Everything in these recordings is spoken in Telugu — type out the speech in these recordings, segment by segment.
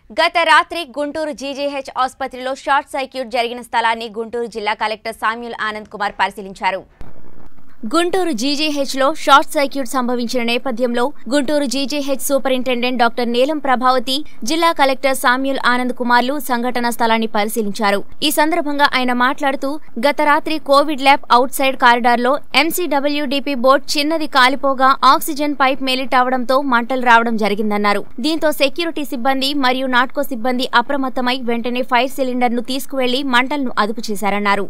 గత రాత్రి గుంటూరు జీజీహెచ్ ఆసుపత్రిలో షార్ట్ సర్క్యూట్ జరిగిన స్థలాన్ని గుంటూరు జిల్లా కలెక్టర్ సామ్యూల్ ఆనంద్ కుమార్ పరిశీలించారు. గుంటూరు జీజీహెచ్లో షార్ట్ సర్క్యూట్ సంభవించిన నేపథ్యంలో గుంటూరు జీజీహెచ్ సూపరింటెండెంట్ డాక్టర్ నీలం ప్రభావతి, జిల్లా కలెక్టర్ సామ్యూల్ ఆనంద్ కుమార్లు సంఘటనా స్థలాన్ని పరిశీలించారు. ఈ సందర్భంగా ఆయన మాట్లాడుతూ, గత రాత్రి కోవిడ్ ల్యాబ్ అవుట్ సైడ్ కారిడార్లో ఎంసీడబ్ల్యూడీపీ బోర్డు చిన్నది కాలిపోగా ఆక్సిజన్ పైప్ మెలిట్ అవడంతో మంటలు రావడం జరిగిందన్నారు. దీంతో సెక్యూరిటీ సిబ్బంది మరియు నాట్కో సిబ్బంది అప్రమత్తమై వెంటనే ఫైర్ సిలిండర్ను తీసుకువెళ్లి మంటలను అదుపు చేశారన్నారు.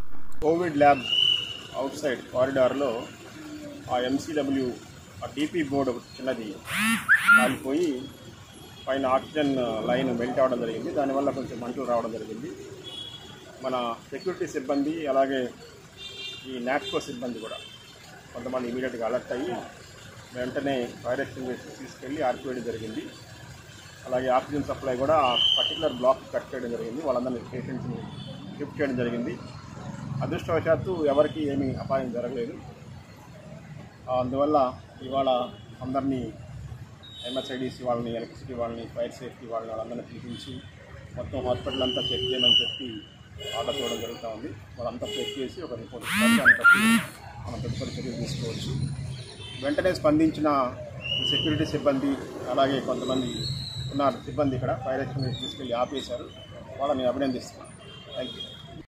అవుట్ సైడ్ కారిడార్లో ఆ ఎంసీడబ్ల్యూ డీపీ బోర్డు చిన్నది కాలిపోయి పైన ఆక్సిజన్ లైన్ మెల్ట్ అవ్వడం జరిగింది. దానివల్ల కొంచెం మంటలు రావడం జరిగింది. మన సెక్యూరిటీ సిబ్బంది అలాగే ఈ నాట్కో సిబ్బంది కూడా కొంతమంది ఇమీడియట్గా అలర్ట్ అయ్యి వెంటనే ఫైర్ ఎక్స్టింగ్విషర్స్ తీసుకెళ్ళి ఆర్పివేయడం జరిగింది. అలాగే ఆక్సిజన్ సప్లై కూడా ఆ పర్టికులర్ బ్లాక్ కట్ చేయడం జరిగింది. వాళ్ళందరినీ పేషెంట్స్ని షిఫ్ట్ చేయడం జరిగింది. అదృష్టవశాత్తు ఎవరికి ఏమీ అపాయం జరగలేదు. అందువల్ల ఇవాళ అందరినీ ఎంఎస్ఐడిసి వాళ్ళని, ఎలక్ట్రిసిటీ వాళ్ళని, ఫైర్ సేఫ్టీ వాళ్ళందరినీ పిలిపించి మొత్తం హాస్పిటల్ అంతా చెక్ చేయమని చెప్పి ఆర్డర్ ఇవ్వడం జరుగుతూ ఉంది. వాళ్ళంతా చెక్ చేసి ఒక రిపోర్ట్ ఇస్తారు. దాన్ని బట్టి మనం తదుపరి చర్యలు తీసుకోవచ్చు. వెంటనే స్పందించిన సెక్యూరిటీ సిబ్బంది అలాగే కొంతమంది ఉన్నారు సిబ్బంది ఇక్కడ ఫైర్ ఎక్స్టింగ్విషర్స్ తీసుకెళ్ళి ఆపేశారు. వాళ్ళని అభినందిస్తున్నాను. Thank you.